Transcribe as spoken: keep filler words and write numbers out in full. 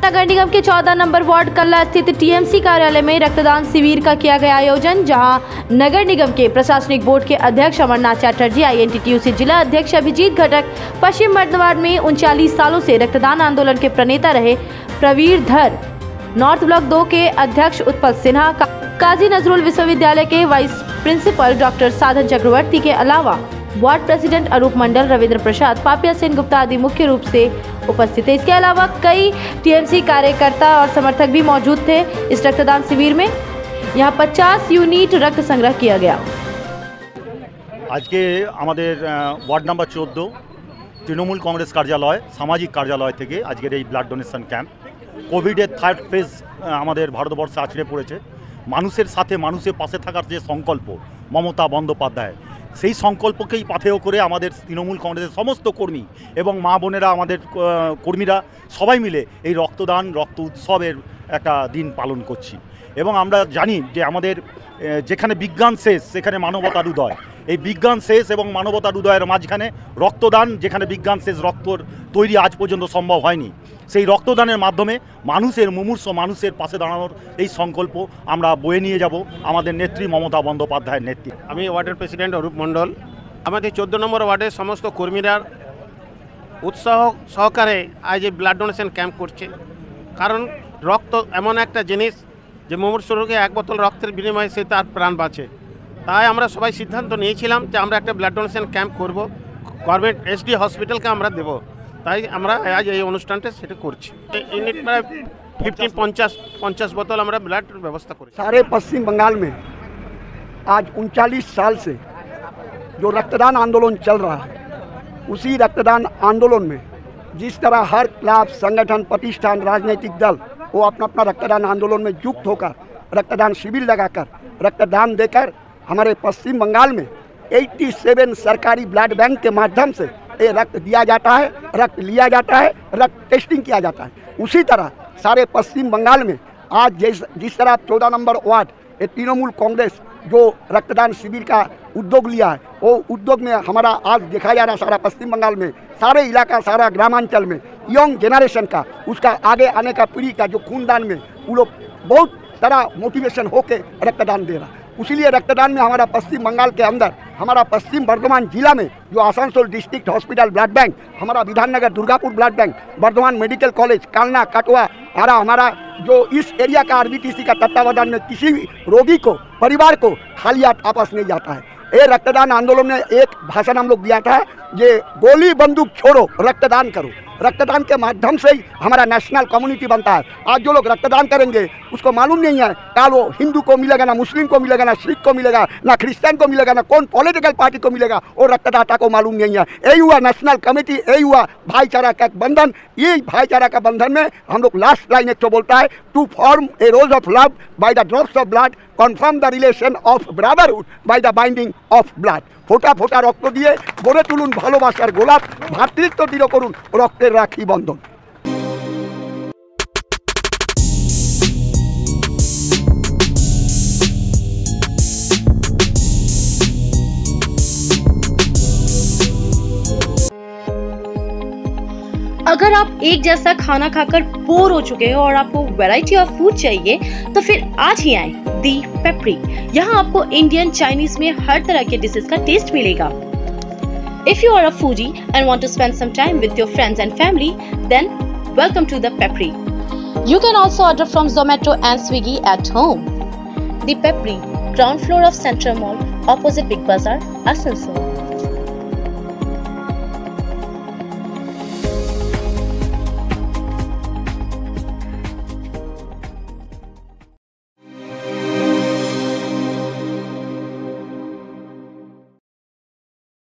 नगर निगम के चौदह number ward कल्ला स्थित टीएमसी कार्यालय में रक्तदान शिविर का किया गया आयोजन, जहां नगर निगम के प्रशासनिक बोर्ड के अध्यक्ष अमरनाथ चटर्जी, आईएनटीटीयूसी जिला अध्यक्ष अभिजीत घटक, पश्चिम बर्धमान में उनचालीस सालों से रक्तदान आंदोलन के प्रणेता रहे प्रवीर धर, नॉर्थ ब्लॉक दो के अध्यक्ष उत्पल सिन्हा, काजी नजरुल विश्वविद्यालय के वाइस प्रिंसिपल डॉक्टर साधन चक्रवर्ती के अलावा वार्ड प्रेसिडेंट अरूप मंडल, रविंद्र प्रसाद, पापिया सेन गुप्ता आदि मुख्य रूप से उपस्थित थे। इसके अलावा कई टीएमसी कार्यकर्ता और समर्थक भी मौजूद थे। इस रक्तदान शिविर में यहां पचास यूनिट रक्त संग्रह किया गया। आज के आमादेर वार्ड नम्बर चौदह तृणमूल कांग्रेस कार्यालय सामाजिक कार्यालय थेके आजकेर এই ब्लाड डोनेशन कैम्प कोविडेर थार्ड फेज आमादेर भारतवर्षे आछड़े पड़ेছে। मानुषेर साथे मानुषेर पाशे थाकार जे संकल्प ममता बंदोपाध्याय সেই সংকল্পকেই পাথেয় করে আমাদের তৃণমূল কংগ্রেসের সমস্ত কর্মী এবং মা বোনেরা আমাদের কর্মীরা সবাই মিলে এই রক্তদান রক্ত উৎসবের একটা দিন পালন করছি। এবং আমরা জানি যে আমাদের যেখানে বিজ্ঞান শেষ সেখানে মানবতার উদয়। এই বিজ্ঞান শেষ এবং মানবতার উদয়ের মাঝখানে রক্তদান, যেখানে বিজ্ঞান শেষ রক্তর তৈরি আজ পর্যন্ত সম্ভব হয়নি, সেই রক্তদানের মাধ্যমে মানুষের মুমূর্ষ মানুষের পাশে দাঁড়ানোর এই সংকল্প আমরা বয়ে নিয়ে যাব আমাদের নেত্রী মমতা বন্দ্যোপাধ্যায়ের নেতৃত্বে। আমি ওয়ার্ডের প্রেসিডেন্ট অরূপ মণ্ডল। আমাদের চোদ্দো নম্বর ওয়ার্ডের সমস্ত কর্মীরা উৎসাহ সহকারে আজ এই ব্লাড ডোনেশন ক্যাম্প করছে। কারণ রক্ত এমন একটা জিনিস যে মুমূর্ষ রোগে এক বোতল রক্তের বিনিময়ে সে তার প্রাণ বাঁচে। তাই আমরা সবাই সিদ্ধান্ত নিয়েছিলাম যে আমরা একটা ব্লাড ডোনেশন ক্যাম্প করব, গভর্নমেন্ট এসডি হসপিটালকে আমরা দেব। তাই আমরা আজ এই অনুষ্ঠানটা সেটা করছি। ইউনিট প্রায় फिफ्टीन पचास पचास बोतल हमारा ब्लड व्यवस्था करें। सारे पश्चिम बंगाल में आज उनचालीस साल से जो रक्तदान आंदोलन चल रहा है, उसी रक्तदान आंदोलन में जिस तरह हर क्लब, संगठन, प्रतिष्ठान, राजनीतिक दल वो अपना अपना रक्तदान आंदोलन में युक्त होकर रक्तदान शिविर लगाकर रक्तदान देकर हमारे पश्चिम बंगाल में सत्तासी सरकारी ब्लड बैंक के माध्यम से ये रक्त दिया जाता है, रक्त लिया जाता है, रक्त टेस्टिंग किया जाता है। उसी तरह सारे पश्चिम बंगाल में आज जिस जिस तरह चौदह नंबर वार्ड ये तृणमूल कांग्रेस जो रक्तदान शिविर का उद्योग लिया है, वो उद्योग में हमारा आज देखा जा रहा सारा पश्चिम बंगाल में सारे इलाका, सारा ग्रामांचल में यंग जनरेशन का उसका आगे आने का पीढ़ी का जो खूनदान में वो लोग बहुत तरह मोटिवेशन होके रक्तदान दे रहा है। इसीलिए रक्तदान में हमारा पश्चिम बंगाल के अंदर हमारा पश्चिम बर्धमान जिला में जो Asansol district hospital blood bank, हमारा Bidhannagar Durgapur blood bank, Bardhaman medical college, Kalna, Katwa, Ara, हमारा जो इस एरिया का आरबीटीसी का तत्वावधान में किसी भी रोगी को, परिवार को खाली हाथ आपस नहीं जाता है। ये रक्तदान आंदोलन में एक भाषण हम लोग दिया था, ये गोली बंदूक छोड़ो, रक्तदान करो। रक्तदान के माध्यम से ही हमारा नेशनल कम्युनिटी बनता है। आज जो लोग रक्तदान करेंगे उसको मालूम नहीं है कल वो हिंदू को मिलेगा, ना मुस्लिम को मिलेगा, ना सिख को मिलेगा, ना क्रिश्चियन को मिलेगा, ना कौन पॉलिटिकल पार्टी को मिलेगा, और रक्तदाता को मालूम नहीं है। यही हुआ नेशनल कमेटी, यही हुआ भाईचारा का बंधन। ये भाईचारा का बंधन में हम लोग लास्ट लाइन एक तो बोलता है, to form a rose of love by the drops of blood, confirm the relation of brotherhood by the binding of blood. फोटा फोटा रक्त दिए गড়ে তুলুন ভালোবাসার গোলাপ, ভাতৃত্ব দৃঢ় করুন রক্তের রাখি বন্ধন। अगर आप एक जैसा खाना खाकर बोर हो चुके हो और आपको वैरायटी ऑफ फूड चाहिए, तो फिर आज ही आएं दी पेपरी। यहाँ आपको इंडियन, चाइनीज में हर तरह के डिशेस का टेस्ट मिलेगा। If you are a foodie and want to spend some time with your friends and family, then welcome to the Pepri. You can also order from Zomato and Swiggy at home. The Pepri, ground floor of Central Mall, opposite Big Bazaar, Asansol.